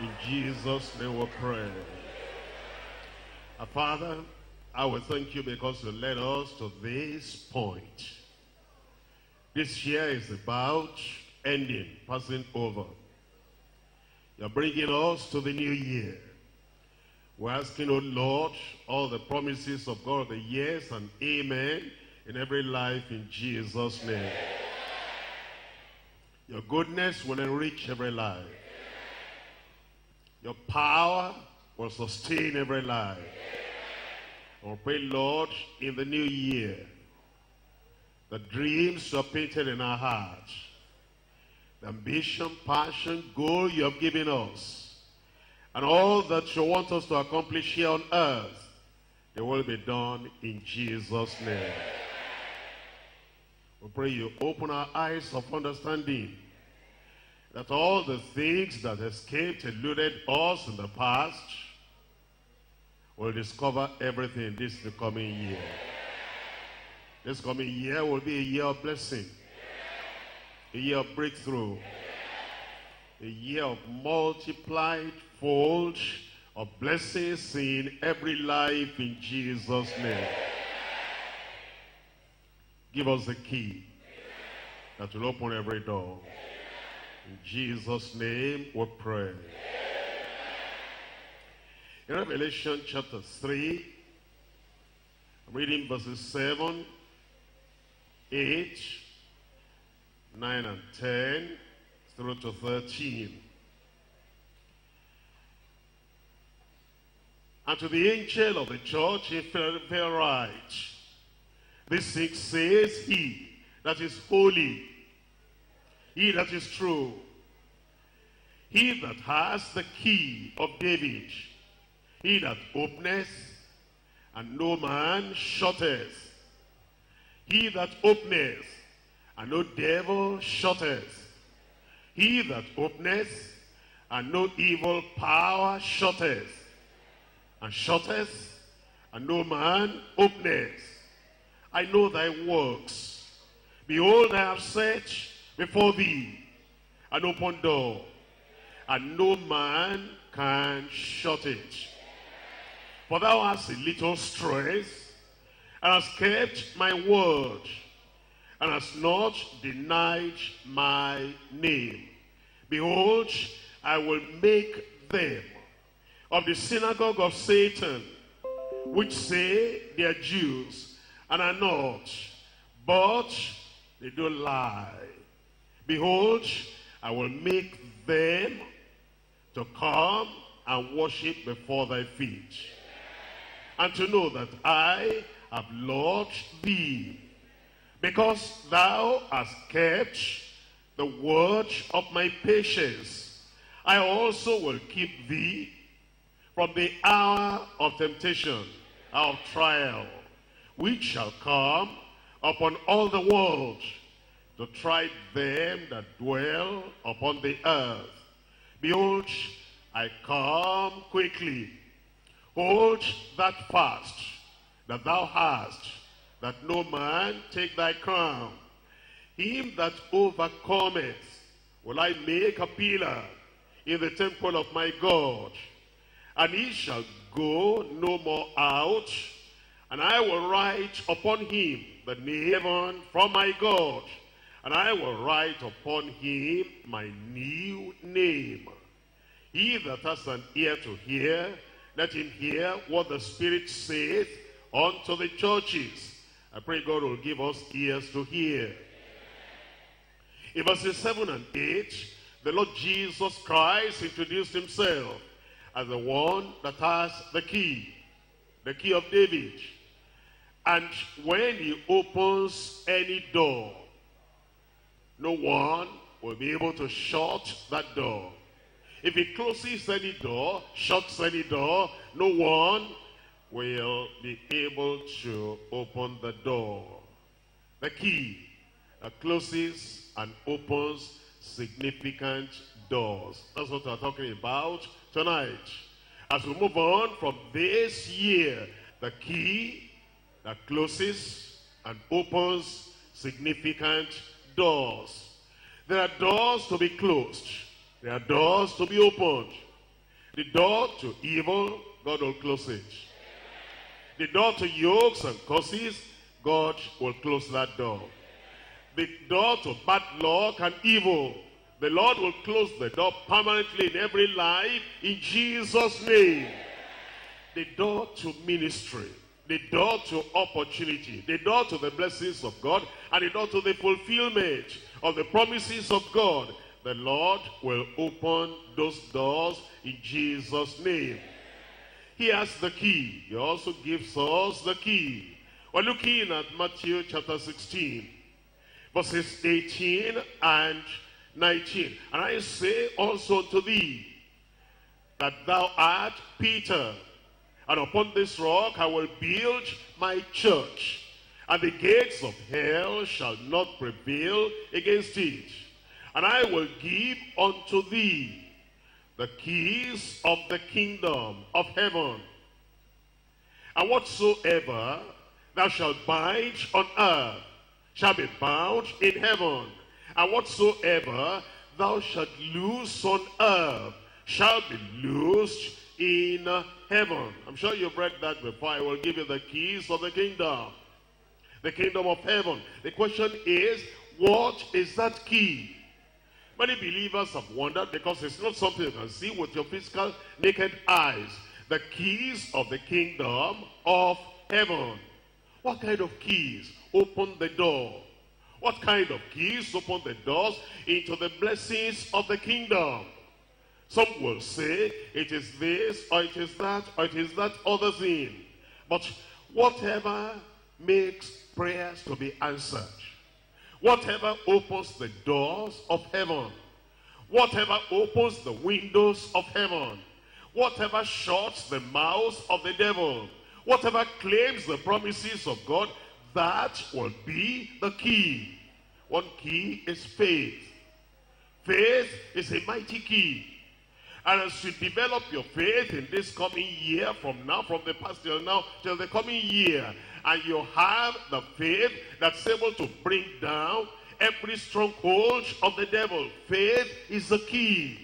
In Jesus' name we pray. Our Father, I will thank you because you led us to this point. This year is about ending, passing over. You're bringing us to the new year. We're asking, oh Lord, all the promises of God, the yes and amen in every life in Jesus' name. Your goodness will enrich every life. Your power will sustain every life. I pray, Lord, in the new year, the dreams you have painted in our hearts, the ambition, passion, goal you have given us, and all that you want us to accomplish here on earth, they will be done in Jesus' name. We pray you open our eyes of understanding, that all the things that escaped, eluded us in the past, will discover everything this coming year. This coming year will be a year of blessing, a year of breakthrough, a year of multiplied fold of blessings in every life in Jesus' name. Give us the key that will open every door. In Jesus' name we pray. In Revelation chapter 3, I'm reading verses 7, 8, 9 and 10 through to 13. And to the angel of the church in Philadelphia write, this thing says he that is holy, he that is true, he that has the key of David, he that openeth, and no man shutteth, he that openeth, and no devil shutteth, he that openeth, and no evil power shutteth, and shutteth, and no man openeth. I know thy works. Behold, I have set before thee an open door, and no man can shut it. For thou hast a little strength, and hast kept my word, and hast not denied my name. Behold, I will make them of the synagogue of Satan, which say they are Jews, and are not, but they do lie. Behold, I will make them to come and worship before thy feet, and to know that I have loved thee, because thou hast kept the word of my patience. I also will keep thee from the hour of temptation, of trial, which shall come upon all the world, to try them that dwell upon the earth. Behold, I come quickly. Hold that fast that thou hast, that no man take thy crown. Him that overcometh will I make a pillar in the temple of my God, and he shall go no more out, and I will write upon him the name from my God, and I will write upon him my new name. He that has an ear to hear, let him hear what the Spirit saith unto the churches. I pray God will give us ears to hear. In verses 7 and 8, the Lord Jesus Christ introduced himself as the one that has the key of David. And when he opens any door, no one will be able to shut that door. If he closes any door, shuts any door, no one will be able to open the door. The key that closes and opens significant doors. That's what we're talking about tonight. As we move on from this year, the key that closes and opens significant doors. There are doors to be closed. There are doors to be opened. The door to evil, God will close it. The door to yokes and curses, God will close that door. The door to bad luck and evil, the Lord will close the door permanently in every life in Jesus' name. The door to ministry, the door to opportunity, the door to the blessings of God, and the door to the fulfillment of the promises of God, the Lord will open those doors in Jesus' name. He has the key. He also gives us the key. We're looking at Matthew chapter 16, verses 18 and 19. And I say also to thee, that thou art Peter, and upon this rock I will build my church, and the gates of hell shall not prevail against it. And I will give unto thee the keys of the kingdom of heaven. And whatsoever thou shalt bind on earth shall be bound in heaven. And whatsoever thou shalt loose on earth shall be loosed in heaven. I'm sure you've read that before. I will give you the keys of the kingdom of heaven. The question is, what is that key? Many believers have wondered, because it's not something you can see with your physical naked eyes. The keys of the kingdom of heaven. What kind of keys open the door? What kind of keys open the doors into the blessings of the kingdom? Some will say it is this, or it is that, or it is that other thing. But whatever makes prayers to be answered, whatever opens the doors of heaven, whatever opens the windows of heaven, whatever shuts the mouth of the devil, whatever claims the promises of God, that will be the key. One key is faith. Faith is a mighty key. And as you develop your faith in this coming year, from the past till now, till the coming year, and you have the faith that's able to bring down every stronghold of the devil, faith is the key.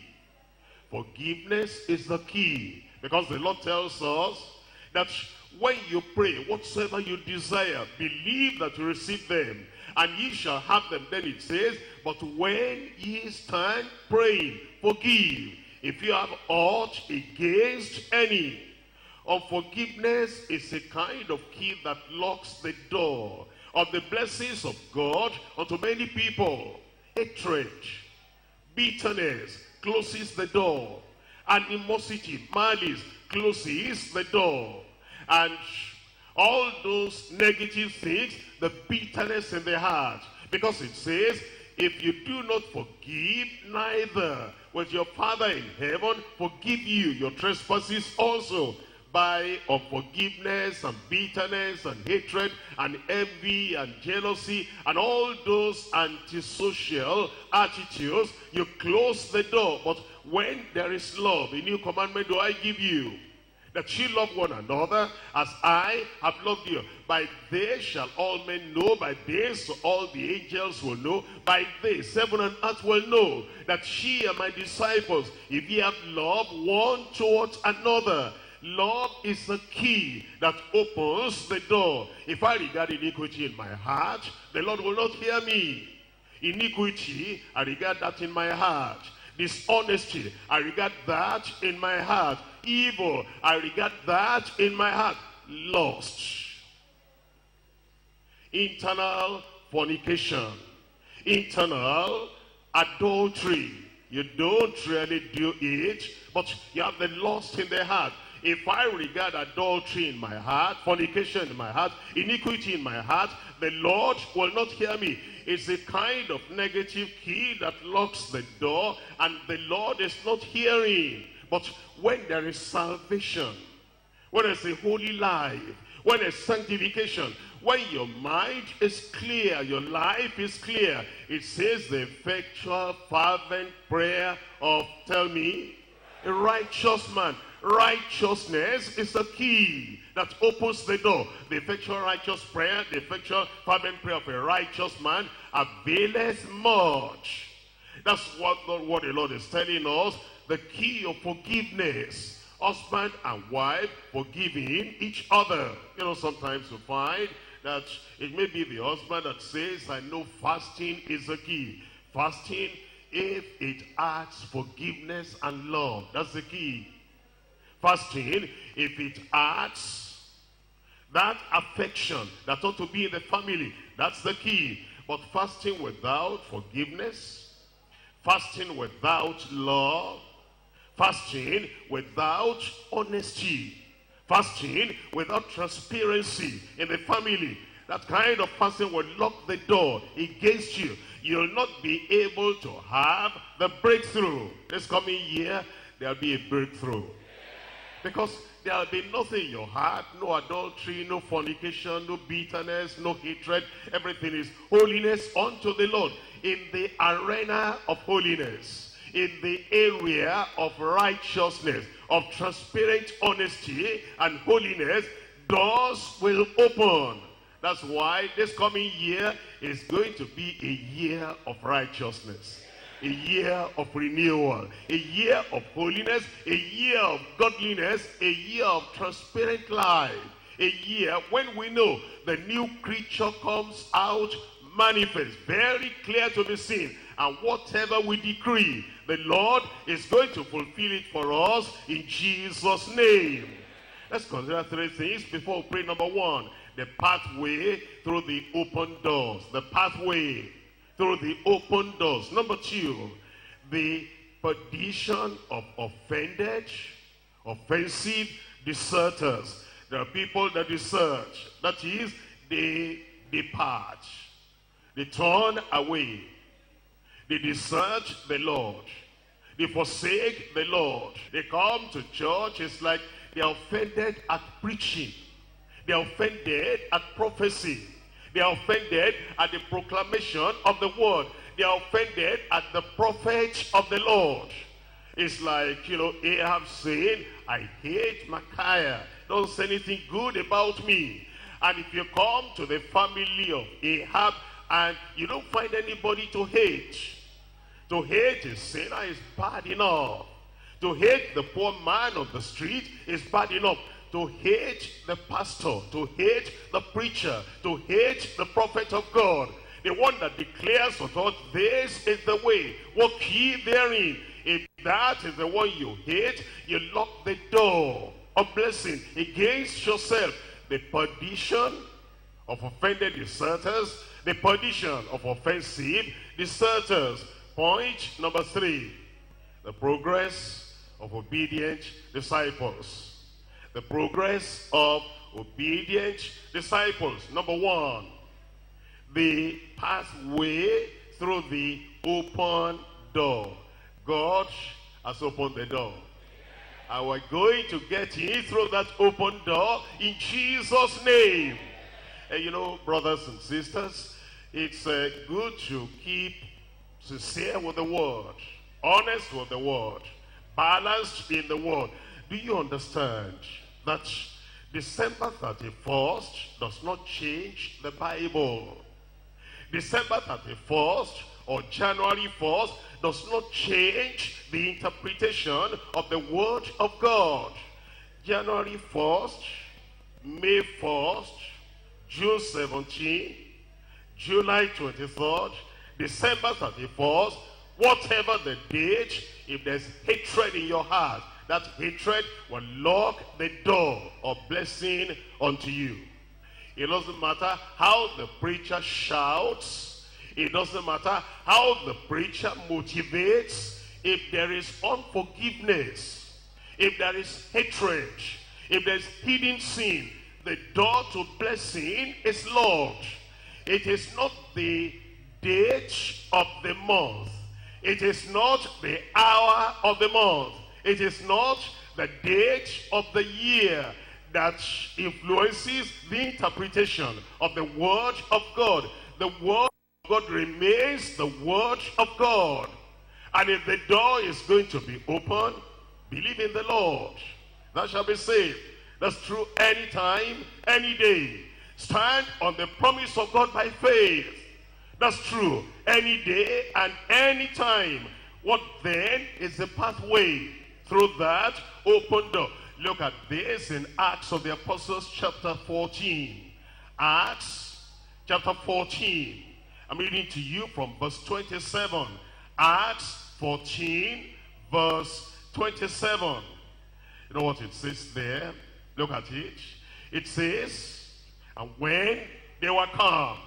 Forgiveness is the key. Because the Lord tells us that when you pray, whatsoever you desire, believe that you receive them, and ye shall have them. Then it says, but when ye stand praying, forgive, if you have aught against any. Unforgiveness is a kind of key that locks the door of the blessings of God unto many people. Hatred, bitterness closes the door. Animosity, malice closes the door. And all those negative things, the bitterness in the heart. Because it says, if you do not forgive, neither will your Father in heaven forgive you your trespasses also. By unforgiveness and bitterness and hatred and envy and jealousy and all those antisocial attitudes, you close the door. But when there is love, a new commandment do I give you, that you love one another as I have loved you. By this shall all men know, by this all the angels will know, by this heaven and earth will know that ye are my disciples, if ye have love one towards another. Love is the key that opens the door. If I regard iniquity in my heart, the Lord will not hear me. Iniquity, I regard that in my heart. Dishonesty, I regard that in my heart. Evil, I regard that in my heart. Lust, internal fornication, internal adultery. You don't really do it, but you have the lust in the heart. If I regard adultery in my heart, fornication in my heart, iniquity in my heart, the Lord will not hear me. It's a kind of negative key that locks the door, and the Lord is not hearing. But when there is salvation, when there's a holy life, when there's sanctification, when your mind is clear, your life is clear, it says the effectual fervent prayer of, tell me, a righteous man. Righteousness is the key that opens the door. The effectual righteous prayer, the effectual fervent prayer of a righteous man availeth much. That's what the Lord is telling us. the key of forgiveness. Husband and wife forgiving each other. You know, sometimes you find that it may be the husband that says, I know fasting is the key. Fasting, if it adds forgiveness and love, that's the key. Fasting, if it adds that affection that ought to be in the family, that's the key. But fasting without forgiveness, fasting without love, fasting without honesty, fasting without transparency in the family, that kind of fasting will lock the door against you. You'll not be able to have the breakthrough. This coming year, there'll be a breakthrough. Because there'll be nothing in your heart, no adultery, no fornication, no bitterness, no hatred. Everything is holiness unto the Lord. In the arena of holiness, in the area of righteousness, of transparent honesty and holiness, doors will open. That's why this coming year is going to be a year of righteousness, a year of renewal, a year of holiness, a year of godliness, a year of transparent life, a year when we know the new creature comes out manifest, very clear to be seen, and whatever we decree, the Lord is going to fulfill it for us in Jesus' name. Let's consider three things before we pray. Number one, the pathway through the open doors. The pathway through the open doors. Number two, the perdition of offensive deserters. There are people that desert. That is, they depart. They turn away. They desert the Lord. They forsake the Lord. They come to church. It's like they are offended at preaching. They are offended at prophecy. They are offended at the proclamation of the word. They are offended at the prophet of the Lord. It's like, Ahab saying, I hate Micaiah. Don't say anything good about me. And if you come to the family of Ahab and you don't find anybody to hate a sinner is bad enough. To hate the poor man of the street is bad enough. To hate the pastor, to hate the preacher, to hate the prophet of God, the one that declares to us, this is the way, walk ye therein. If that is the one you hate, you lock the door of blessing against yourself. The perdition of offended deserters, the perdition of offensive deserters. Point number three, the progress of obedient disciples. The progress of obedient disciples. Number one, the pathway through the open door. God has opened the door. And we're going to get in through that open door in Jesus' name. And brothers and sisters, it's good to keep sincere with the word, honest with the word, balanced in the word. Do you understand that December 31st does not change the Bible? December 31st or January 1st does not change the interpretation of the Word of God. January 1st, May 1st, June 17th, July 23rd, December 31st, whatever the date, if there's hatred in your heart, that hatred will lock the door of blessing unto you. It doesn't matter how the preacher shouts. It doesn't matter how the preacher motivates. If there is unforgiveness, if there is hatred, if there is hidden sin, the door to blessing is locked. It is not the date of the month. It is not the hour of the month. It is not the date of the year that influences the interpretation of the Word of God. The Word of God remains the Word of God. And if the door is going to be open, believe in the Lord. That shall be saved. That's true anytime, any day. Stand on the promise of God by faith. That's true any day and any time. What then is the pathway through that open door? Look at this in Acts of the Apostles chapter 14. Acts chapter 14. I'm reading to you from verse 27. Acts 14 verse 27. You know what it says there? Look at it. It says, and when they were come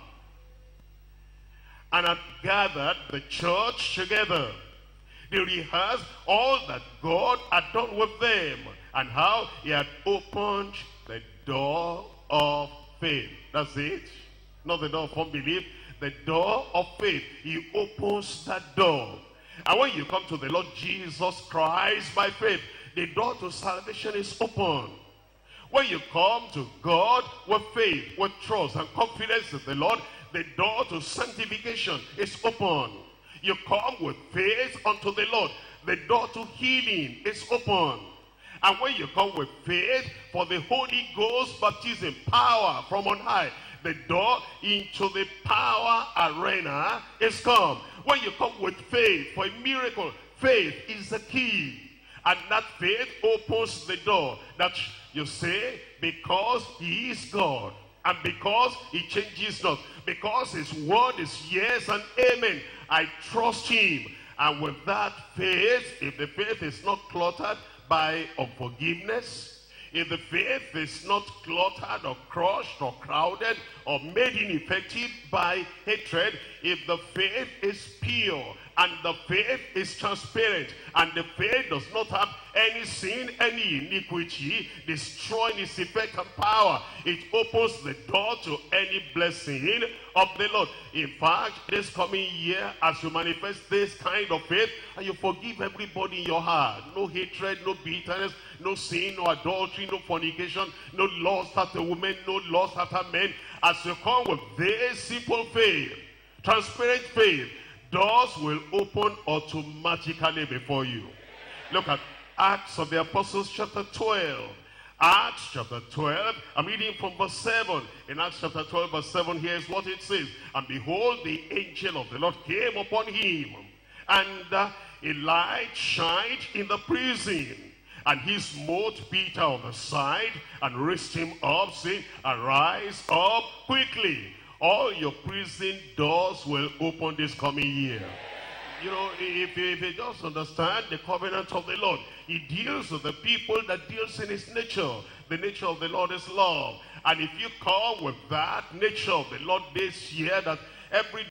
and had gathered the church together, they rehearsed all that God had done with them, and how he had opened the door of faith. That's it. Not the door of unbelief, the door of faith. He opens that door. And when you come to the Lord Jesus Christ by faith, the door to salvation is open. When you come to God with faith, with trust and confidence in the Lord, the door to sanctification is open. You come with faith unto the Lord, the door to healing is open. And when you come with faith for the Holy Ghost baptism, power from on high, the door into the power arena is come. When you come with faith for a miracle, faith is the key. And that faith opens the door that you say, because he is God, and because he changes not, because his word is yes and amen, I trust him. And with that faith, if the faith is not cluttered by unforgiveness, if the faith is not cluttered or crushed or crowded or made ineffective by hatred, if the faith is pure and the faith is transparent and the faith does not have any sin, any iniquity, destroying its effect and power, it opens the door to any blessing of the Lord. In fact, this coming year, as you manifest this kind of faith and you forgive everybody in your heart, no hatred, no bitterness, no sin, no adultery, no fornication, no lust after women, no lust after men, as you come with this simple faith, transparent faith, doors will open automatically before you. Look at Acts of the Apostles chapter 12. Acts chapter 12, I'm reading from verse 7. In Acts chapter 12 verse 7, here's what it says. And behold, the angel of the Lord came upon him, and a light shined in the prison. And he smote Peter on the side and raised him up, saying, arise up quickly. All your prison doors will open this coming year. You know, if you just understand the covenant of the Lord, he deals with the people that deals in his nature. The nature of the Lord is love. And if you come with that nature of the Lord this year, that every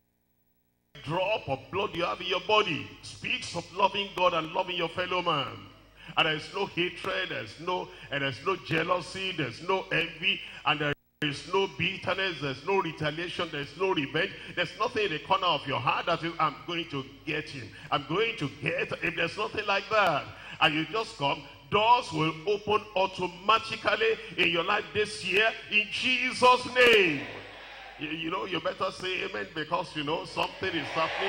drop of blood you have in your body speaks of loving God and loving your fellow man. And there's no hatred, there's no jealousy, there's no envy, and there's no bitterness, there's no retaliation, there's no revenge. There's nothing in the corner of your heart that is, I'm going to get him, I'm going to get. If there's nothing like that, and you just come, doors will open automatically in your life this year in Jesus' name. You know, you better say amen, because you know something is happening.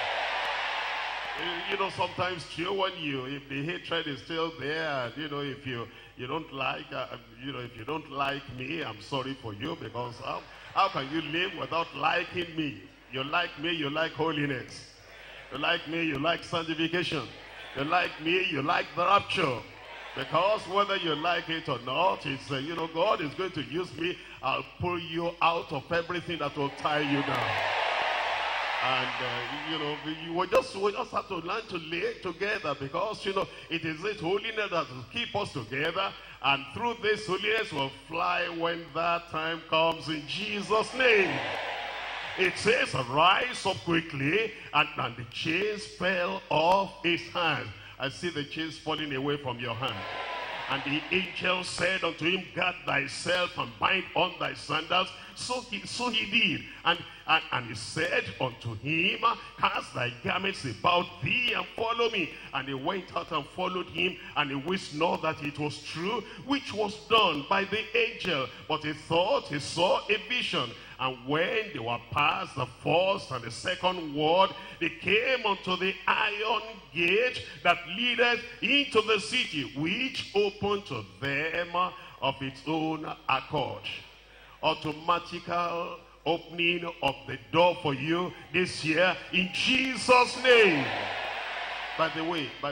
You know, sometimes too, when if the hatred is still there, and you know, if you don't like, if you don't like me, I'm sorry for you, because how can you live without liking me? You like me, you like holiness. You like me, you like sanctification. You like me, you like the rapture. Because whether you like it or not, it's, you know, God is going to use me. I'll pull you out of everything that will tie you down. And, you know, we just have to learn to live together, because, you know, it is this holiness that will keep us together. And through this holiness we'll fly when that time comes in Jesus' name. It says, arise up quickly, and the chains fell off his hands. I see the chains falling away from your hand. And the angel said unto him, gird thyself and bind on thy sandals. So he did. And he said unto him, cast thy garments about thee and follow me. And he went out and followed him, and he wist not that it was true, which was done by the angel. But he thought he saw a vision. And when they were past the first and the second ward, they came unto the iron gate that leadeth into the city, which opened to them of its own accord. Automatical opening of the door for you this year in Jesus' name. By the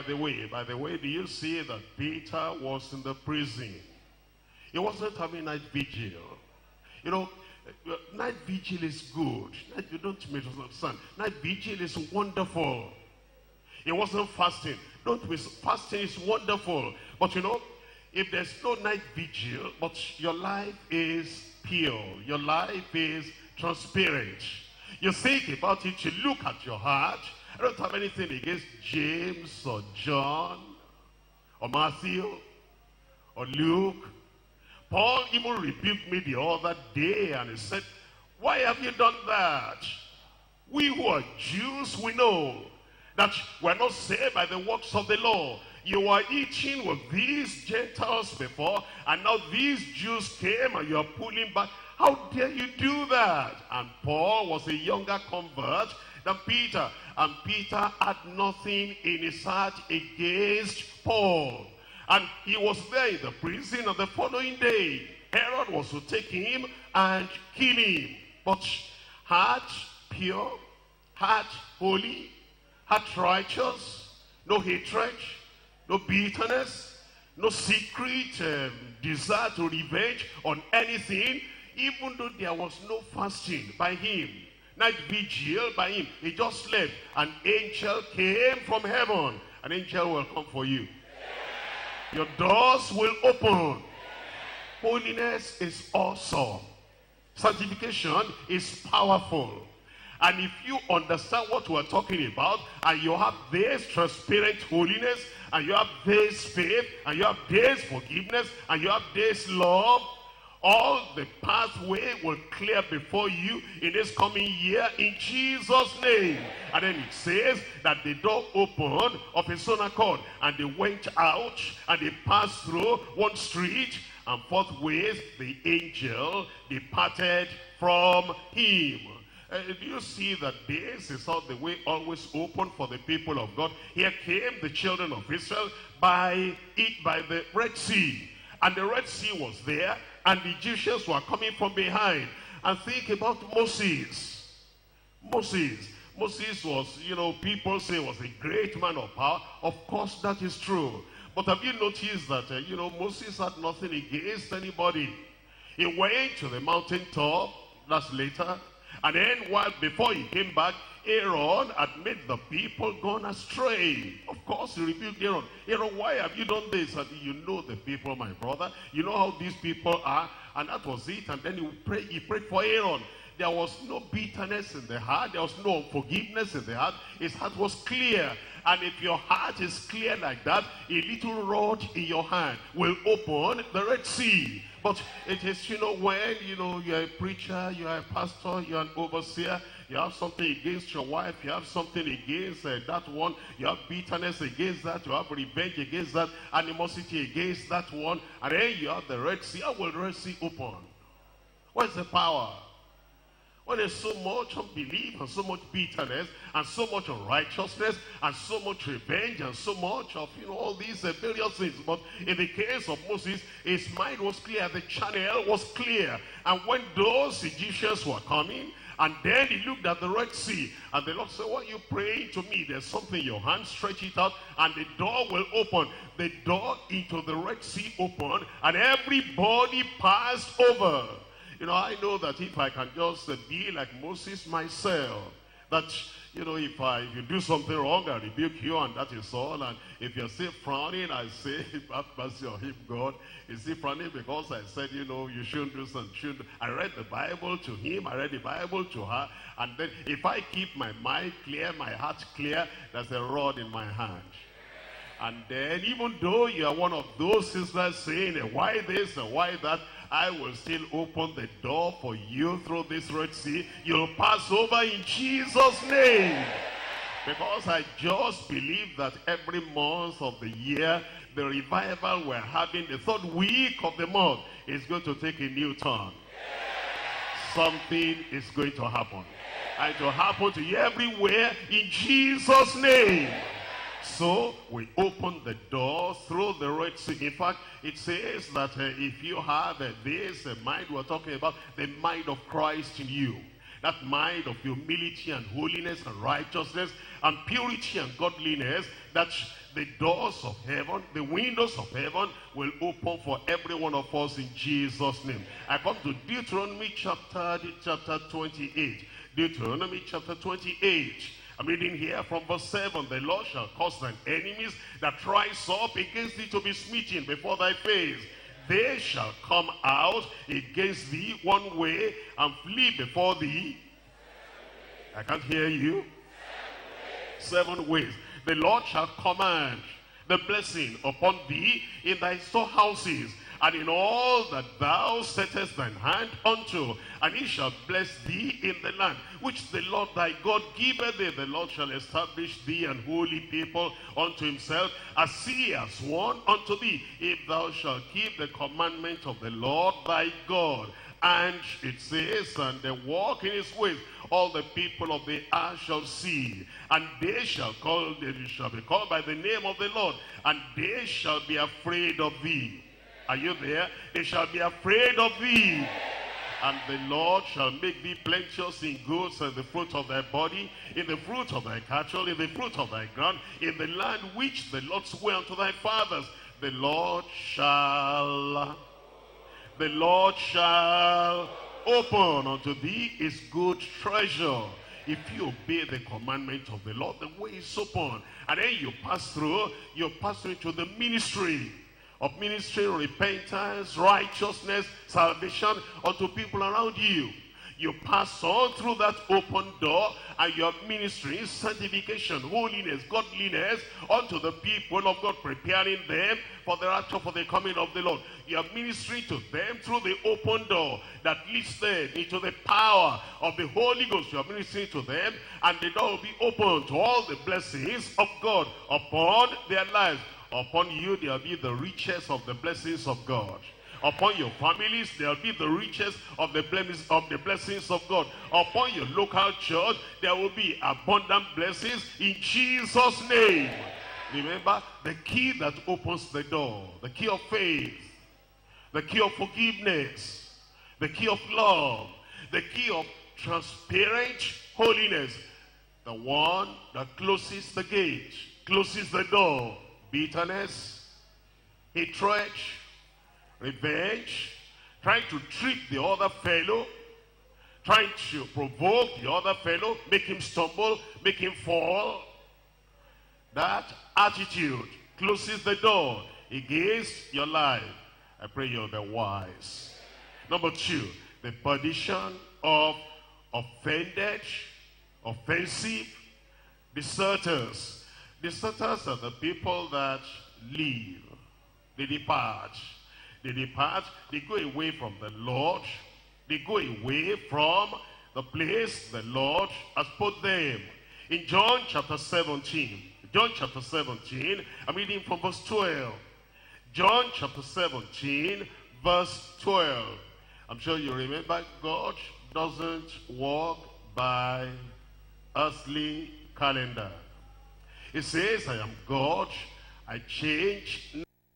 way, do you see that Peter was in the prison? He wasn't having night vigil. You know, night vigil is good. You don't misunderstand. Night vigil is wonderful. He wasn't fasting. Don't miss, fasting is wonderful. But you know, if there's no night vigil, but your life is pure, your life is transparent, you think about it, you look at your heart. I don't have anything against James or John or Matthew or Luke. Paul even rebuked me the other day and he said, why have you done that? We who are Jews, we know that we're not saved by the works of the law. You were eating with these Gentiles before, and now these Jews came and you are pulling back. How dare you do that? And Paul was a younger convert than Peter. And Peter had nothing in his heart against Paul. And he was there in the prison, and the following day, Herod was to take him and kill him. But heart pure, heart holy, heart righteous, no hatred, no bitterness, no secret desire to revenge on anything, even though there was no fasting by him, night vigil by him. He just slept. An angel came from heaven. An angel will come for you. Your doors will open. Holiness is awesome. Sanctification is powerful. And if you understand what we're talking about, and you have this transparent holiness, and you have this faith, and you have this forgiveness, and you have this love, all the pathway will clear before you in this coming year in Jesus' name. And then it says that the door opened of his own accord, and they went out, and they passed through one street, and forthwith the angel departed from him. Do you see that this is how the way always open for the people of God? Here came the children of Israel by the Red Sea. And the Red Sea was there, and the Egyptians were coming from behind. And think about Moses. Moses was, you know, people say was a great man of power. Of course, that is true. But have you noticed that, you know, Moses had nothing against anybody. He went to the mountaintop, that's later. And then before he came back, Aaron had made the people gone astray. Of course, he rebuked Aaron. Aaron, why have you done this? And you know the people, my brother. You know how these people are. And that was it. And then he prayed for Aaron. There was no bitterness in the heart. There was no unforgiveness in the heart. His heart was clear. And if your heart is clear like that, a little rod in your hand will open the Red Sea. But it is, you know, when, you know, you're a preacher, you're a pastor, you're an overseer, you have something against your wife, you have something against that one, you have bitterness against that, you have revenge against that, animosity against that one, and then you have the Red Sea. How will the Red Sea open? Where's the power? When there's so much unbelief and so much bitterness and so much unrighteousness and so much revenge and so much of, you know, all these various things. But in the case of Moses, his mind was clear, the channel was clear. And when those Egyptians were coming, and then he looked at the Red Sea, and the Lord said, what are you praying to me? There's something in your hand, stretch it out, and the door will open. The door into the Red Sea opened, and everybody passed over. You know, I know that if I can just be like Moses myself, that, you know, if you do something wrong, I rebuke you, and that is all. And if you're still frowning, I say, have mercy on him, God. Is he frowning because I said, you know, you shouldn't do something? I read the Bible to him, I read the Bible to her, and then if I keep my mind clear, my heart clear, there's a rod in my hand. And then even though you are one of those sisters saying, why this and why that, I will still open the door for you through this Red Sea. You'll pass over in Jesus' name. Because I just believe that every month of the year, the revival we're having, the third week of the month, is going to take a new turn. Something is going to happen. And it will happen to you everywhere in Jesus' name. So we open the door through the Red Sea. In fact, it says that if you have this mind, we're talking about the mind of Christ in you. That mind of humility and holiness and righteousness and purity and godliness, that the doors of heaven, the windows of heaven will open for every one of us in Jesus' name. I come to Deuteronomy chapter 28. Deuteronomy chapter 28. I'm reading here from verse 7. The Lord shall cause thine enemies that rise up against thee to be smitten before thy face. They shall come out against thee one way and flee before thee. I can't hear you. 7 ways. The Lord shall command the blessing upon thee in thy storehouses, and in all that thou settest thine hand unto, and he shall bless thee in the land which the Lord thy God giveth thee. The Lord shall establish thee an holy people unto himself, as he has sworn unto thee, if thou shalt keep the commandment of the Lord thy God. And it says, and they walk in his ways, all the people of the earth shall see, and they shall be called by the name of the Lord, and they shall be afraid of thee. Are you there? They shall be afraid of thee. And the Lord shall make thee plenteous in goods, and the fruit of thy body, in the fruit of thy cattle, in the fruit of thy ground, in the land which the Lord sware unto thy fathers. The Lord shall open unto thee his good treasure. If you obey the commandment of the Lord, the way is open. And then you pass through into the ministry, repentance, righteousness, salvation unto people around you. You pass on through that open door, and your ministry is sanctification, holiness, godliness unto the people of God, preparing them for the rapture, for the coming of the Lord. You are ministering to them through the open door that leads them into the power of the Holy Ghost. You are ministering to them, and the door will be open to all the blessings of God upon their lives. Upon you there will be the riches of the blessings of God. Upon your families there will be the riches of the blessings of God. Upon your local church there will be abundant blessings in Jesus' name. Remember, the key that opens the door, the key of faith, the key of forgiveness, the key of love, the key of transparent holiness, the one that closes the gate, closes the door. Bitterness, hatred, revenge, trying to trick the other fellow, trying to provoke the other fellow, make him stumble, make him fall. That attitude closes the door against your life. I pray you'll be wise. Number 2, the perdition of offended, offensive deserters. Deserters are the people that leave. They depart. They depart. They go away from the Lord. They go away from the place the Lord has put them. In John chapter 17. John chapter 17. I'm reading from verse 12. John chapter 17 verse 12. I'm sure you remember, God doesn't walk by earthly calendar. It says, I am God, I change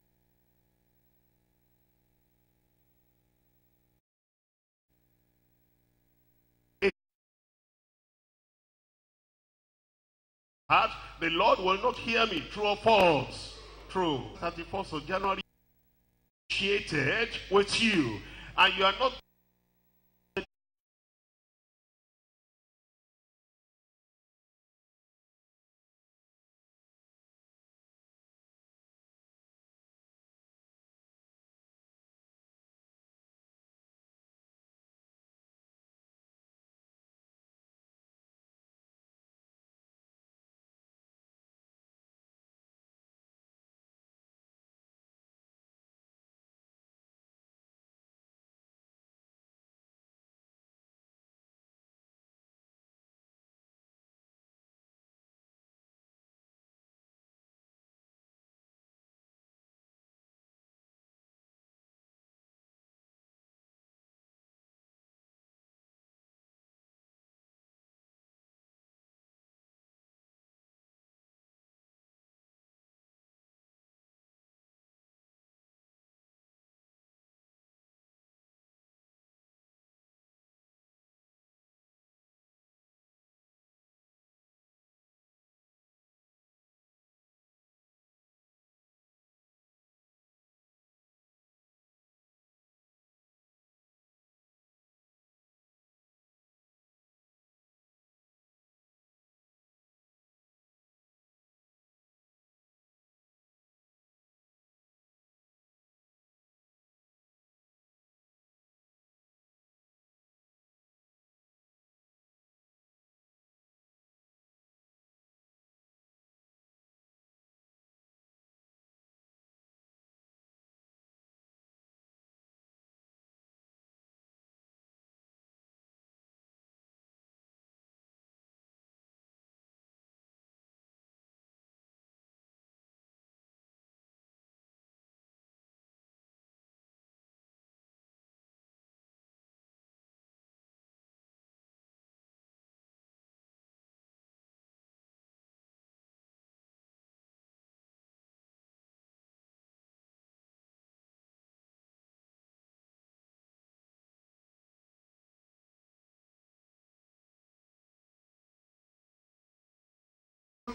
not. The Lord will not hear me. True or false? True. 31st of January associated with you, and you are not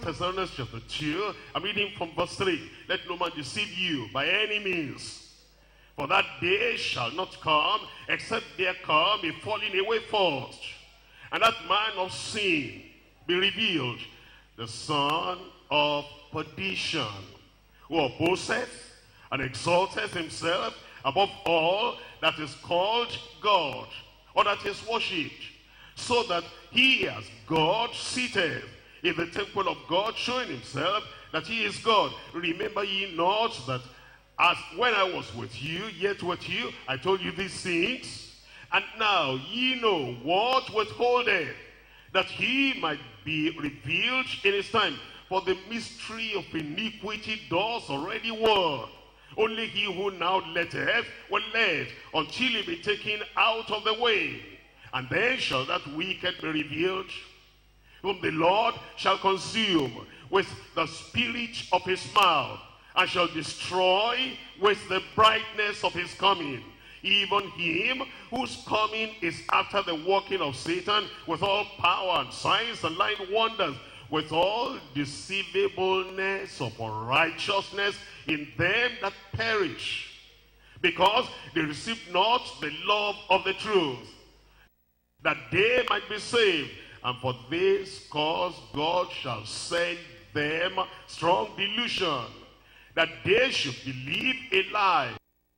Thessalonians chapter 2, I'm reading from verse 3. Let no man deceive you by any means. For that day shall not come, except there come a falling away first, and that man of sin be revealed, the son of perdition, who opposeth and exalteth himself above all that is called God, or that is worshipped, so that he has God seated in the temple of God, showing himself that he is God. Remember ye not that as when I was with you, yet with you, I told you these things, and now ye know what withholdeth, that he might be revealed in his time. For the mystery of iniquity does already work. Only he who now letteth will let until he be taken out of the way. And then shall that wicked be revealed, whom the Lord shall consume with the spirit of his mouth, and shall destroy with the brightness of his coming. Even him whose coming is after the working of Satan, with all power and signs and lying wonders, with all deceivableness of unrighteousness in them that perish, because they receive not the love of the truth, that they might be saved. And for this cause God shall send them strong delusion, that they should believe a lie.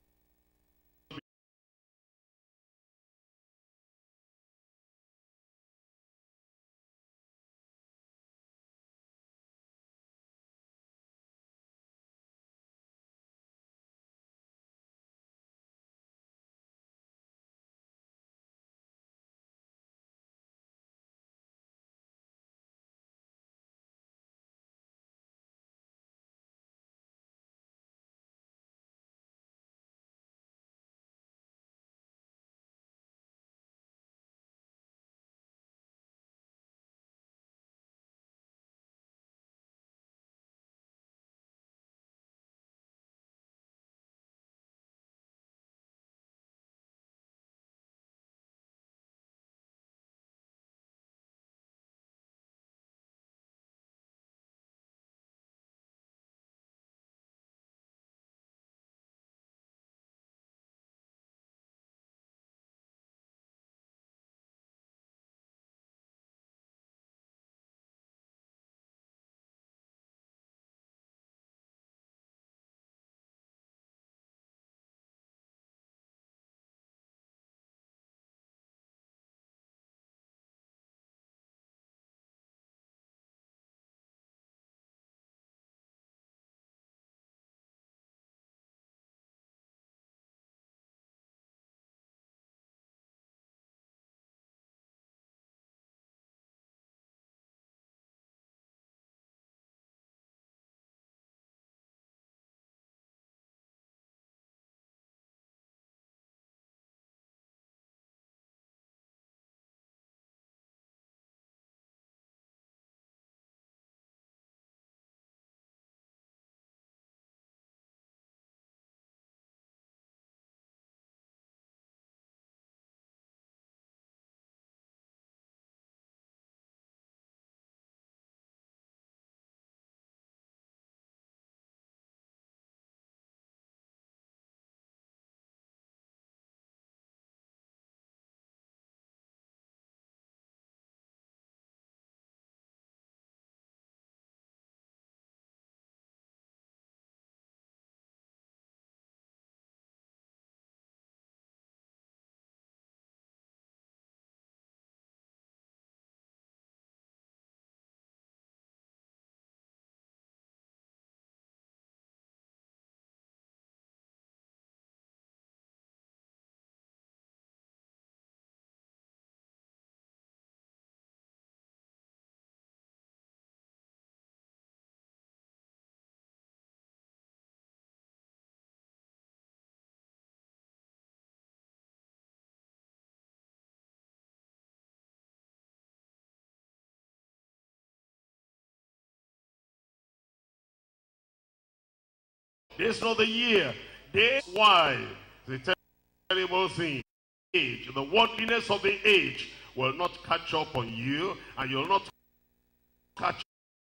This is not the year. This why the terrible thing. Age, the worldliness of the age will not catch up on you, and you'll not catch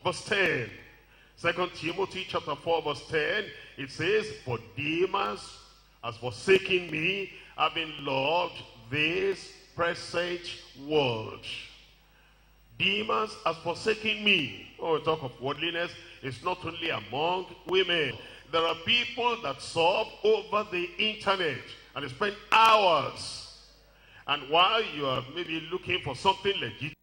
Verse 10. 2 Timothy chapter 4 verse 10. It says, "For Demas has forsaken me, having loved this present world." Demas has forsaken me. When we talk of worldliness, it's not only among women. There are people that surf over the internet and they spend hours. And while you are maybe looking for something legitimate,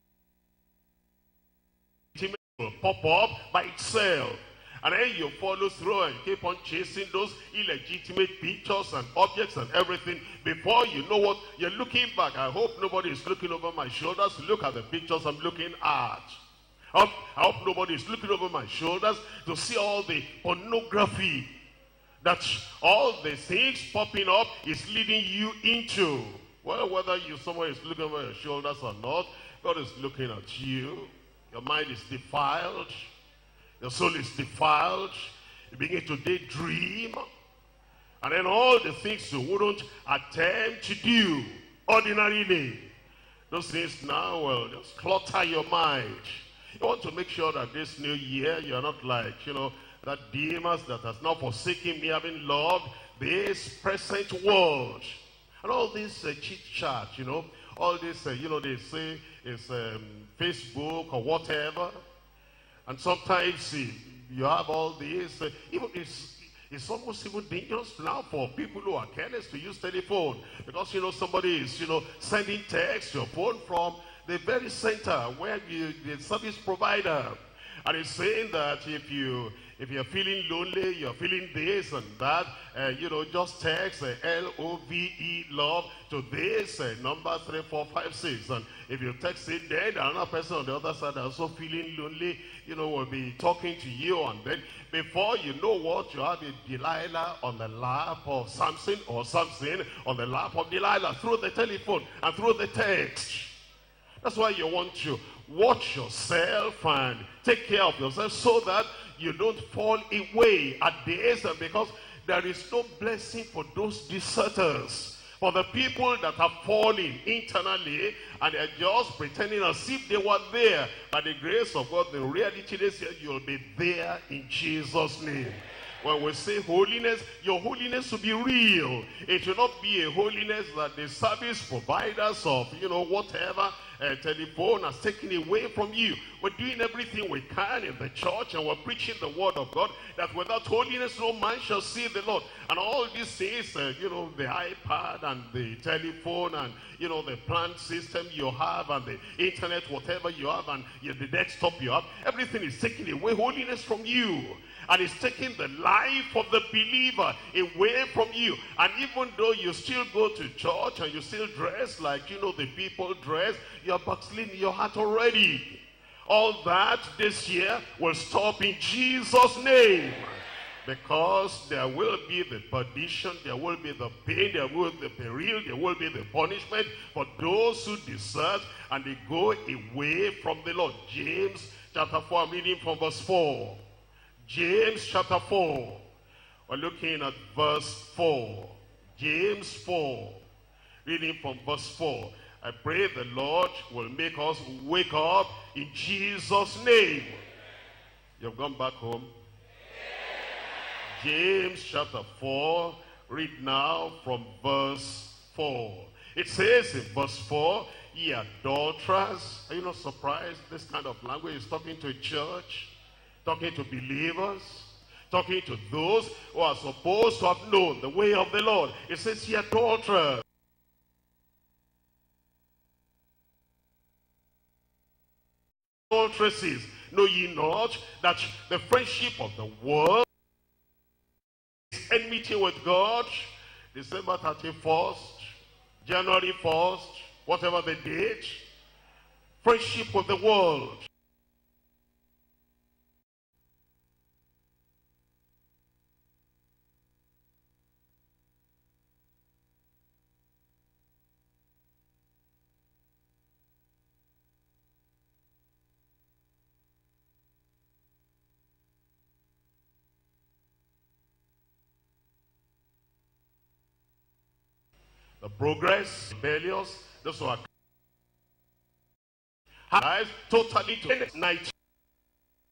will pop up by itself. And then you follow through and keep on chasing those illegitimate pictures and objects and everything. Before you know what, you're looking back. I hope nobody is looking over my shoulders to look at the pictures I'm looking at. I hope nobody is looking over my shoulders to see all the pornography that all the things popping up is leading you into. Well, whether someone is looking over your shoulders or not, God is looking at you. Your mind is defiled. Your soul is defiled. You begin to daydream. And then all the things you wouldn't attempt to do ordinarily, those things now will just clutter your mind. You want to make sure that this new year you're not like, that Demas that has now forsaken me, having loved this present world. And all this chit-chat, all this, they say is Facebook or whatever. And sometimes you have all this. Even it's almost even dangerous now for people who are careless to use telephone. Because, somebody is, sending text to your phone from the very center where the service provider. And it's saying that if you're feeling lonely, you're feeling this and that, just text LOVE, love, to this number 3456. And if you text it, then another person on the other side also feeling lonely, will be talking to you. And then before you know what, you have a Delilah on the lap of Samson, or Samson on the lap of Delilah, through the telephone and through the text. That's why you want to watch yourself and take care of yourself so that you don't fall away at this, because there is no blessing for those deserters. For the people that are falling internally and they're just pretending as if they were there. By the grace of God, the reality is that you'll be there in Jesus' name. When we say holiness, your holiness will be real. It will not be a holiness that the service providers of, whatever, telephone has taken away from you. We're doing everything we can in the church, and we're preaching the word of God, that without holiness no man shall see the Lord. And all these things, the iPad and the telephone and, the plant system you have and the internet, whatever you have, and the desktop you have, everything is taking away holiness from you. And it's taking the life of the believer away from you. And even though you still go to church and you still dress like, the people dress, you're backsliding your heart already. All that this year will stop in Jesus' name. Because there will be the perdition, there will be the pain, there will be the peril, there will be the punishment for those who desert and they go away from the Lord. James chapter 4, I'm reading from verse 4. James chapter 4, we're looking at verse 4. James 4, reading from verse 4. I pray the Lord will make us wake up in Jesus' name. You've gone back home? James chapter 4, read now from verse 4. It says in verse 4, ye adulterers. Are you not surprised this kind of language is talking to a church? Talking to believers, talking to those who are supposed to have known the way of the Lord. It says, ye adulterers. Adulteresses, know ye not that the friendship of the world is enmity with God? December 31st, January 1st, whatever the date, friendship with the world. The progress, rebellious, those who are totally to 19.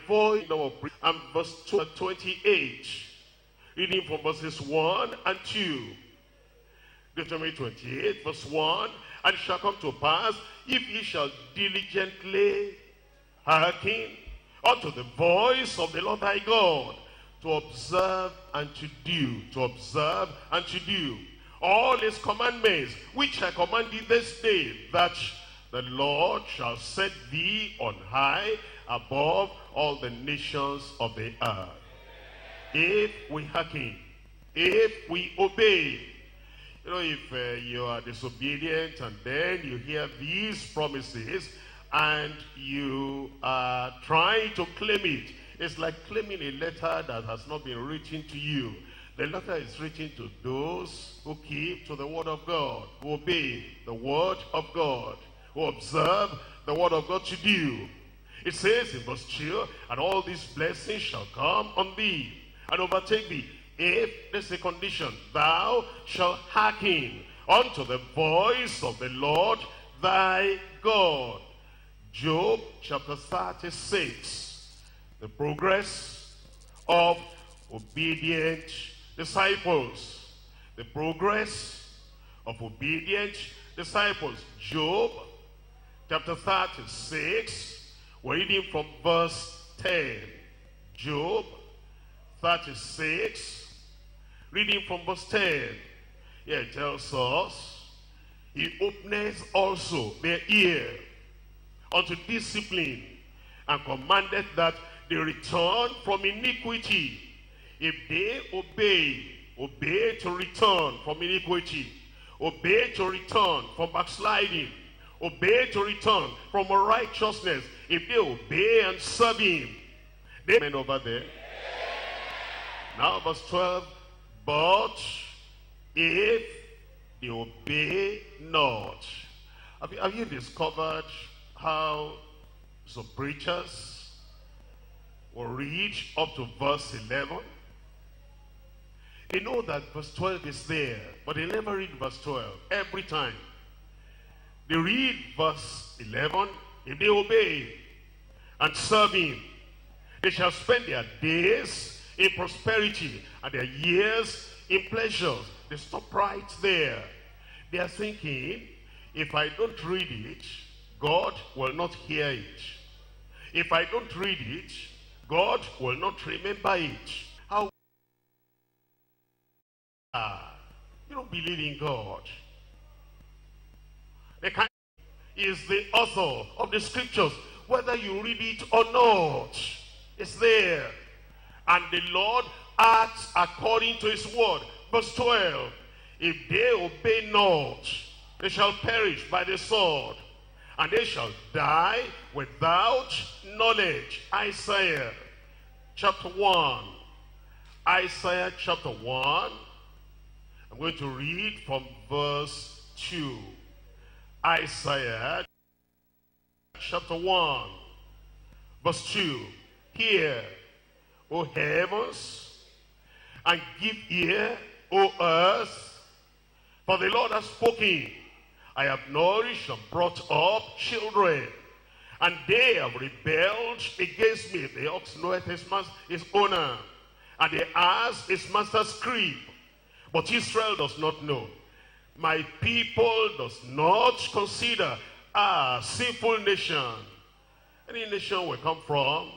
voice and verse 28. Reading from verses 1 and 2. Deuteronomy 28, verse 1. And it shall come to pass, if ye shall diligently hearken unto the voice of the Lord thy God, to observe and to do, all his commandments, which I command thee this day, that the Lord shall set thee on high above all the nations of the earth. If we hearken, if we obey. You know, if you are disobedient and then you hear these promises and you are trying to claim it, it's like claiming a letter that has not been written to you. The letter is written to those who keep to the word of God, who obey the word of God, who observe the word of God to do. It says in verse 2, and all these blessings shall come on thee and overtake thee, if, there's a condition, thou shalt hearken unto the voice of the Lord thy God. Job chapter 36, the progress of obedient disciples. The progress of obedient disciples. Job chapter 36, we're reading from verse 10. Job 36, reading from verse 10. Here it tells us, he openeth also their ear unto discipline, and commanded that they return from iniquity. If they obey to return from iniquity, obey to return from backsliding, obey to return from unrighteousness, if they obey and serve him, they men over there. Now verse 12, but if they obey not. Have you discovered how some preachers will read up to verse 11? They know that verse 12 is there, but they never read verse 12 every time. They read verse 11, if they obey and serve him, they shall spend their days in prosperity and their years in pleasures. They stop right there. They are thinking, if I don't read it, God will not hear it. If I don't read it, God will not remember it. How? You don't believe in God. The kind is the author of the scriptures, whether you read it or not. It's there. And the Lord acts according to his word. Verse 12, if they obey not, they shall perish by the sword, and they shall die without knowledge. Isaiah chapter 1. Isaiah chapter 1. I'm going to read from verse 2. Isaiah chapter 1, verse 2. Hear, O heavens, and give ear, O earth, for the Lord has spoken. I have nourished and brought up children, and they have rebelled against me. The ox knoweth his owner, and the ass his master's crib. But Israel does not know. My people does not consider a sinful nation. Any nation will come from,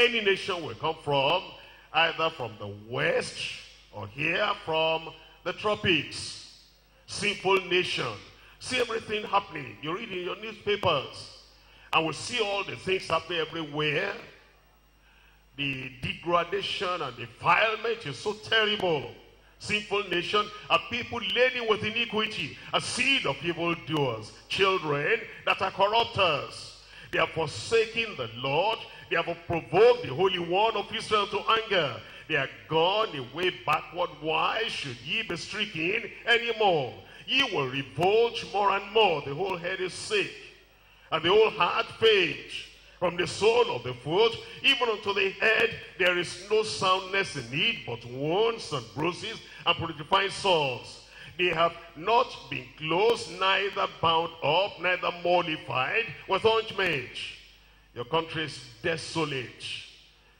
either from the west or here from the tropics. Sinful nation. See everything happening. You read in your newspapers, and we see all the things happening everywhere. The degradation and defilement is so terrible. Sinful nation, a people laden with iniquity, a seed of evildoers, children that are corrupters. They are forsaking the Lord. They have provoked the Holy One of Israel to anger. They are gone away backward. Why should ye be stricken anymore? Ye will revolt more and more. The whole head is sick, and the whole heart faint. From the sole of the foot even unto the head, there is no soundness in it, but wounds and bruises and putrefying sores. They have not been closed, neither bound up, neither mollified with ointment. Your country is desolate.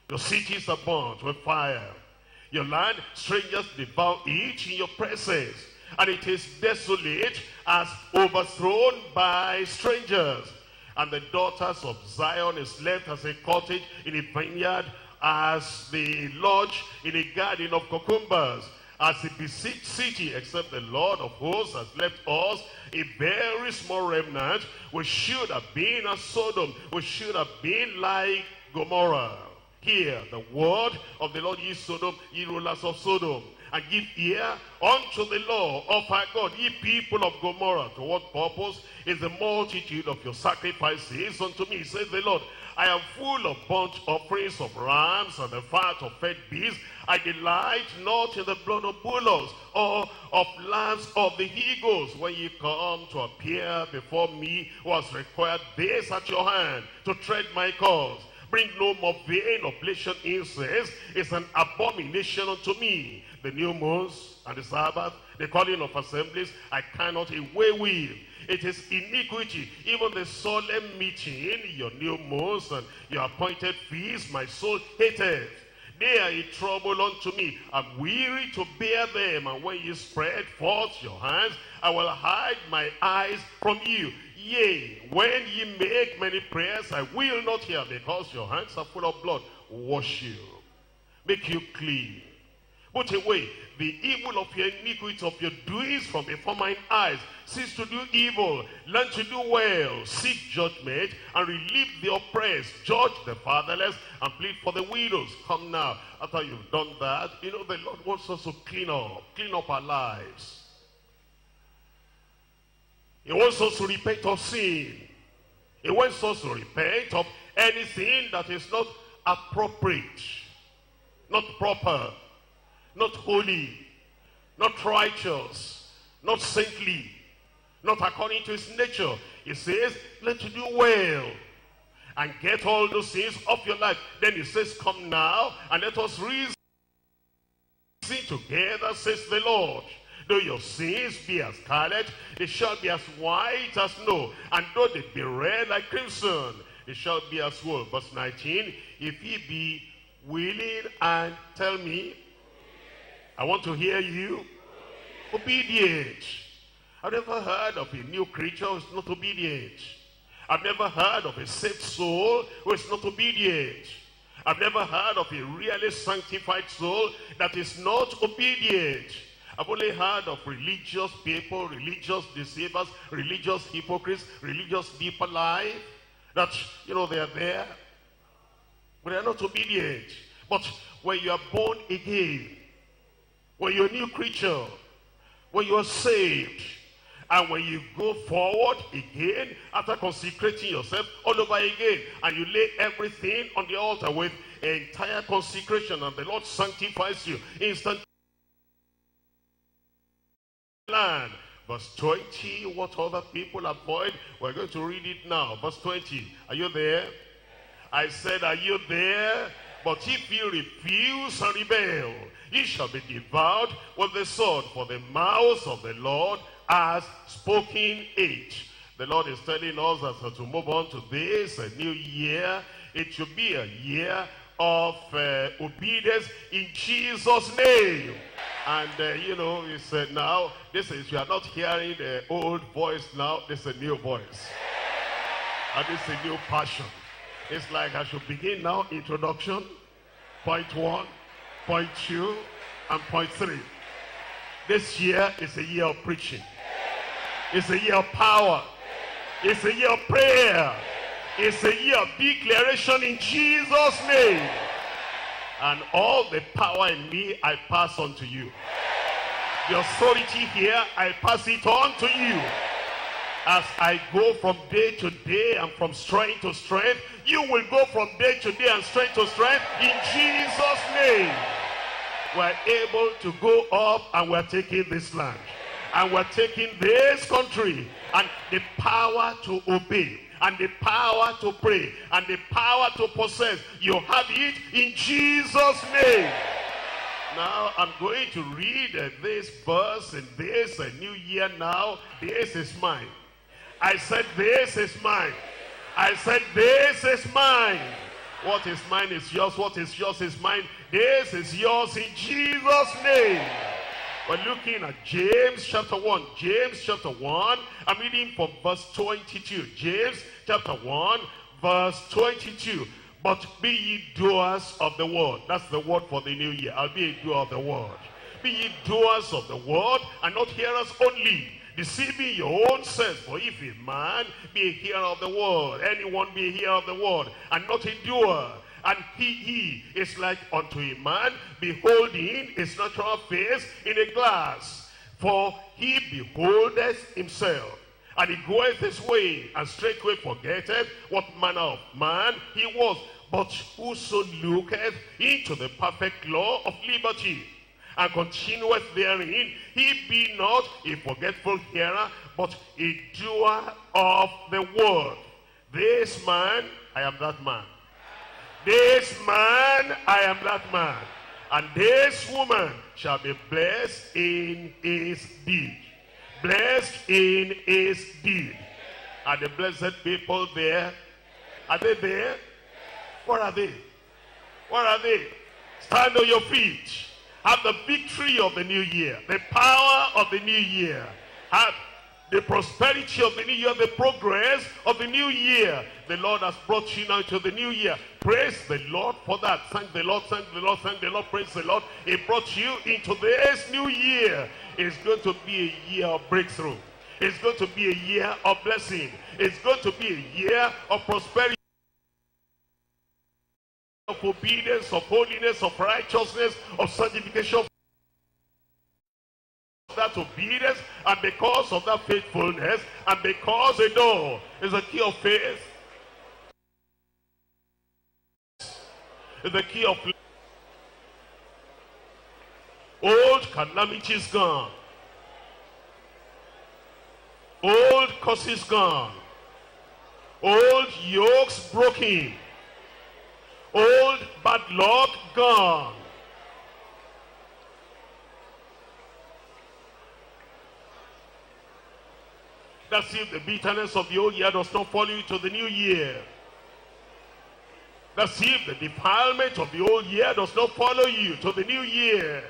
Your cities are burnt with fire. Your land, strangers devour it in your presence. And it is desolate, as overthrown by strangers. And the daughters of Zion is left as a cottage in a vineyard, as the lodge in a garden of cucumbers, as a besieged city, except the Lord of hosts has left us a very small remnant. We should have been as Sodom. We should have been like Gomorrah. Hear the word of the Lord, ye Sodom, ye rulers of Sodom, and give ear unto the law of our God, ye people of Gomorrah. To what purpose is the multitude of your sacrifices unto me, says the Lord? I am full of burnt offerings of rams and the fat of fed beasts. I delight not in the blood of bullocks or of lambs of the eagles. When ye come to appear before me, who has required this at your hand to tread my cause? Bring no more vain oblation incense. It's an abomination unto me. The new moons and the Sabbath, the calling of assemblies, I cannot away with. It is iniquity, even the solemn meeting, your new moons and your appointed feasts, my soul hateth. They are a trouble unto me. I'm weary to bear them. And when you spread forth your hands, I will hide my eyes from you. Yea, when ye make many prayers, I will not hear, because your hands are full of blood. Wash you, make you clean. Put away the evil of your iniquity, of your doings from before mine eyes. Cease to do evil, learn to do well, seek judgment, and relieve the oppressed, judge the fatherless, and plead for the widows. Come now, after you've done that, you know the Lord wants us to clean up our lives. He wants us to repent of sin. He wants us to repent of anything that is not appropriate, not proper, not holy, not righteous, not saintly, not according to his nature. He says, learn to do well and get all those things off your life. Then he says, come now and let us reason together, says the Lord. Though your sins be as scarlet, they shall be as white as snow. And though they be red like crimson, they shall be as wool. Verse 19, if ye be willing and tell me, I want to hear you. Obedient. I've never heard of a new creature who is not obedient. I've never heard of a saved soul who is not obedient. I've never heard of a really sanctified soul that is not obedient. I've only heard of religious people, religious deceivers, religious hypocrites, religious deeper life. That, you know, they are there, but they are not obedient. But when you are born again, when you're a new creature, when you are saved, and when you go forward again, after consecrating yourself all over again, and you lay everything on the altar with entire consecration, and the Lord sanctifies you instantly. Land. Verse 20, what other people avoid, we're going to read it now. Verse 20, are you there? I said, are you there? But if you refuse and rebel, ye shall be devoured with the sword, for the mouth of the Lord has spoken it. The Lord is telling us that to move on to this a new year, it should be a year of obedience in Jesus' name. And you know, he said, now this is, you are not hearing the old voice now, this is a new voice, and this is a new passion. It's like I should begin now. Introduction, point 1, point 2, and point 3. This year is a year of preaching. It's a year of power. It's a year of prayer. It's a year of declaration in Jesus' name. And all the power in me, I pass on to you. The authority here, I pass it on to you. As I go from day to day and from strength to strength, you will go from day to day and strength to strength in Jesus' name. We're able to go up and we're taking this land. And we're taking this country. And the power to obey. And the power to pray. And the power to possess. You have it in Jesus' name. Now I'm going to read this verse in this new year now. This is mine. I said this is mine. I said this is mine. What is mine is yours. What is yours is mine. This is yours in Jesus' name. We're looking at James chapter 1. James chapter 1. I'm reading from verse 22. James chapter 1 verse 22. But be ye doers of the word. That's the word for the new year. I'll be a doer of the word. Be ye doers of the word and not hearers only, deceiving your own self. For if a man be a hearer of the word, anyone be a hearer of the word, and not a doer, and he is like unto a man beholding his natural face in a glass. For he beholdeth himself, and he goeth his way, and straightway forgetteth what manner of man he was. But whoso looketh into the perfect law of liberty, and continueth therein, he be not a forgetful hearer, but a doer of the word. This man, I am that man. This man, I am that man. And this woman shall be blessed in his deed. Blessed in his deed. Are the blessed people there? Are they there? Where are they? Where are they? Stand on your feet. Have the victory of the new year, the power of the new year, have the prosperity of the new year, the progress of the new year. The Lord has brought you now to the new year. Praise the Lord for that. Thank the Lord, thank the Lord, thank the Lord, praise the Lord. He brought you into this new year. It's going to be a year of breakthrough. It's going to be a year of blessing. It's going to be a year of prosperity, of obedience, of holiness, of righteousness, of sanctification. That obedience, and because of that faithfulness, and because the door is a key of faith, is the key of old calamities gone, old curses gone, old yokes broken, old bad luck gone. That's if the bitterness of the old year does not follow you to the new year. That's if the defilement of the old year does not follow you to the new year.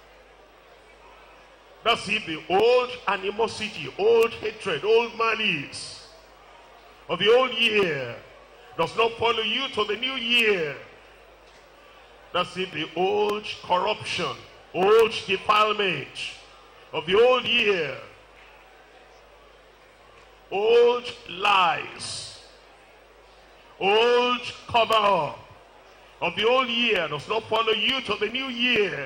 That's if the old animosity, old hatred, old malice of the old year does not follow you to the new year. That's if the old corruption, old defilement of the old year, old lies, old cover-up of the old year does not follow you to the new year.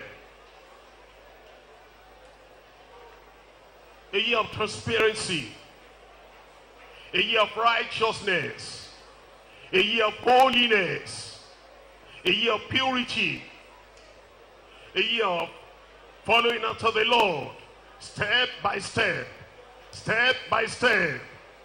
A year of transparency, a year of righteousness, a year of holiness, a year of purity, a year of following after the Lord, step by step, step by step.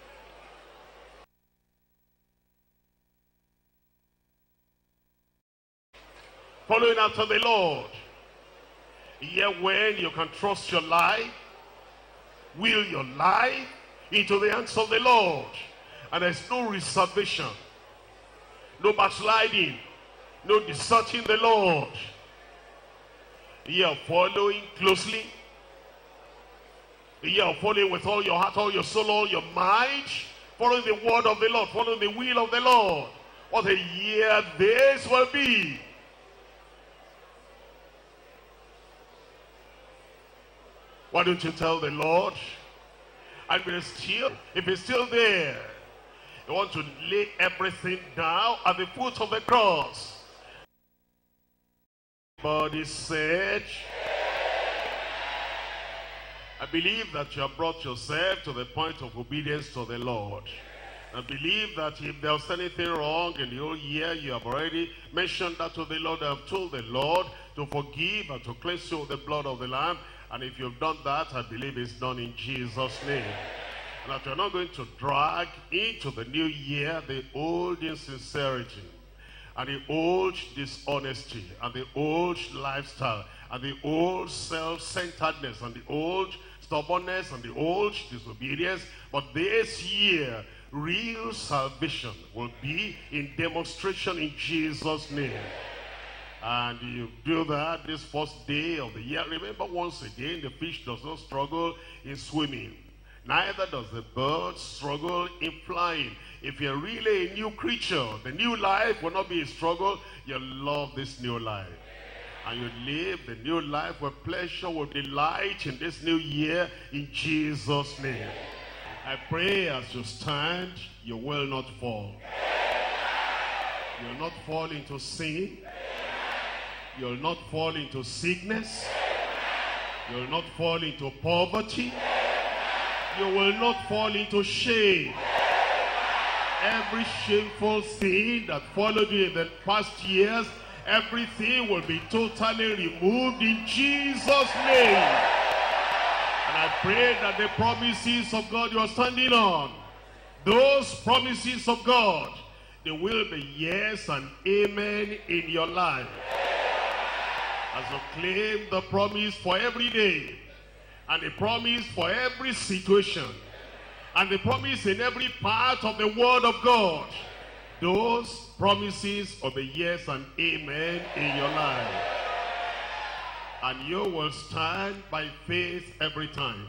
Following after the Lord. A year when you can trust your life, will your life into the hands of the Lord, and there's no reservation, no backsliding, no deserting the Lord. A year of following closely, a year of following with all your heart, all your soul, all your mind, following the word of the Lord, following the will of the Lord. What a year this will be. Why don't you tell the Lord? And if he's still there, you want to lay everything down at the foot of the cross. Everybody said, I believe that you have brought yourself to the point of obedience to the Lord. I believe that if there's anything wrong in the whole year, you have already mentioned that to the Lord. I have told the Lord to forgive and to cleanse you with the blood of the Lamb. And if you've done that, I believe it's done in Jesus' name. And that you're not going to drag into the new year the old insincerity, and the old dishonesty, and the old lifestyle, and the old self-centeredness, and the old stubbornness, and the old disobedience. But this year, real salvation will be in demonstration in Jesus' name. And you do that this first day of the year. Remember, once again, the fish does not struggle in swimming. Neither does the bird struggle in flying. If you're really a new creature, the new life will not be a struggle. You love this new life. And you live the new life with pleasure, with delight in this new year in Jesus' name. I pray as you stand, you will not fall. You will not fall into sin. You will not fall into sickness. You will not fall into poverty. You will not fall into shame. Every shameful thing that followed you in the past years, everything will be totally removed in Jesus' name. And I pray that the promises of God you are standing on, those promises of God, they will be yes and amen in your life. As you claim the promise for every day, and the promise for every situation, and the promise in every part of the word of God, those promises of the yes and amen in your life. And you will stand by faith every time.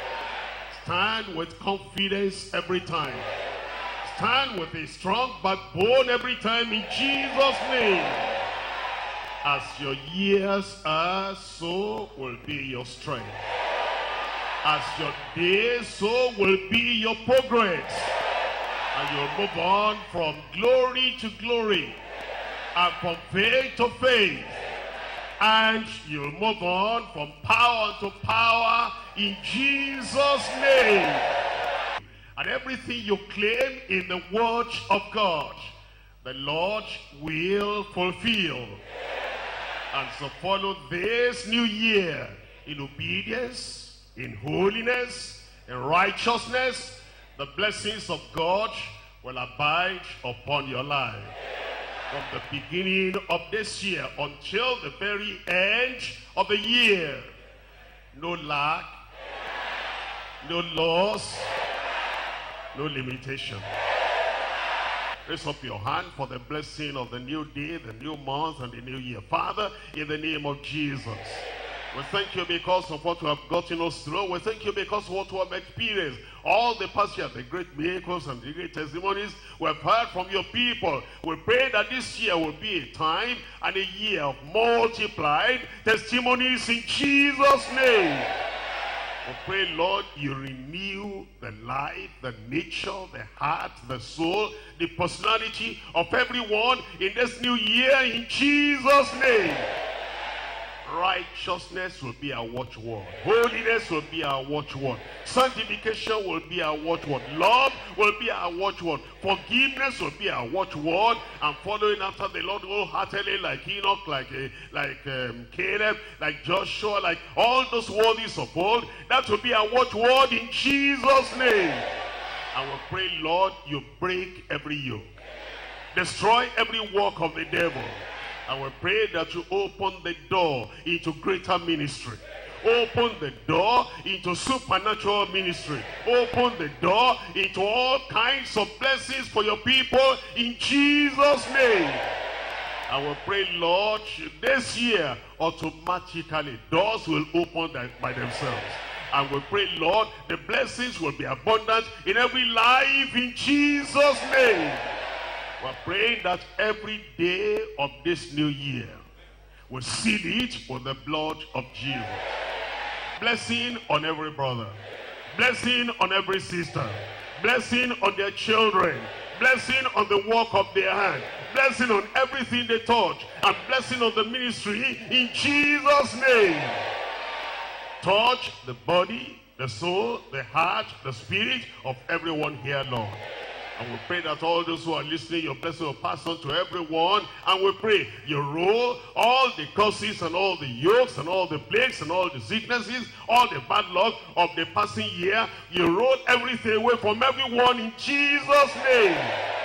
Stand with confidence every time. Stand with a strong backbone every time in Jesus' name. As your years are, so will be your strength. As your days, so will be your progress. And you'll move on from glory to glory, and from faith to faith. And you'll move on from power to power in Jesus' name. And everything you claim in the word of God, the Lord will fulfill. And so follow this new year in obedience, in holiness, in righteousness. The blessings of God will abide upon your life. From the beginning of this year until the very end of the year. No lack, no loss, no limitation. Raise up your hand for the blessing of the new day, the new month, and the new year. Father, in the name of Jesus, we thank you because of what you have gotten us through. We thank you because of what we have experienced. All the past year, the great miracles and the great testimonies we have heard from your people. We pray that this year will be a time and a year of multiplied testimonies in Jesus' name. We pray, Lord, you renew the life, the nature, the heart, the soul, the personality of everyone in this new year in Jesus' name. Righteousness will be our watchword. Holiness will be our watchword. Sanctification will be our watchword. Love will be our watchword. Forgiveness will be our watchword. And following after the Lord wholeheartedly, like Enoch, like Caleb, like Joshua, like all those worthies of old, that will be our watchword in Jesus' name. And we pray, Lord, you break every yoke. Destroy every work of the devil. And we pray that you open the door into greater ministry. Open the door into supernatural ministry. Open the door into all kinds of blessings for your people in Jesus' name. And we pray, Lord, this year automatically doors will open by themselves. And we pray, Lord, the blessings will be abundant in every life in Jesus' name. We're praying that every day of this new year, we'll seal it with the blood of Jesus. Blessing on every brother. Blessing on every sister. Blessing on their children. Blessing on the work of their hand. Blessing on everything they touch. And blessing on the ministry in Jesus' name. Touch the body, the soul, the heart, the spirit of everyone here, Lord. And we pray that all those who are listening, your blessing will pass on to everyone. And we pray you roll all the curses and all the yokes and all the plagues and all the sicknesses, all the bad luck of the passing year. You roll everything away from everyone in Jesus' name.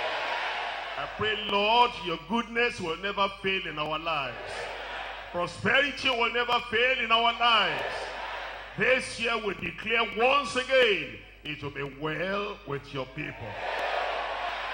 I pray, Lord, your goodness will never fail in our lives. Prosperity will never fail in our lives. This year we declare once again, it will be well with your people.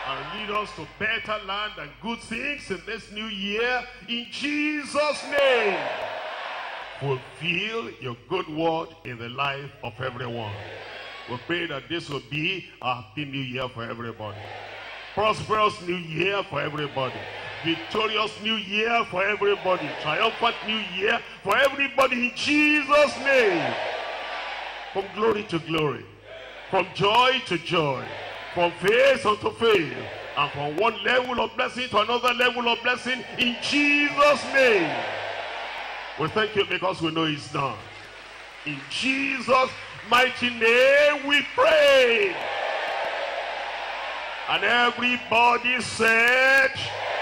and lead us to better land and good things in this new year. In Jesus' name, fulfill your good word in the life of everyone. We pray that this will be a happy new year for everybody. Prosperous new year for everybody. Victorious new year for everybody. Triumphant new year for everybody in Jesus' name. From glory to glory. From joy to joy. From faith unto faith. And from one level of blessing to another level of blessing in Jesus' name. We thank you because we know it's done. In Jesus' mighty name we pray. And everybody said...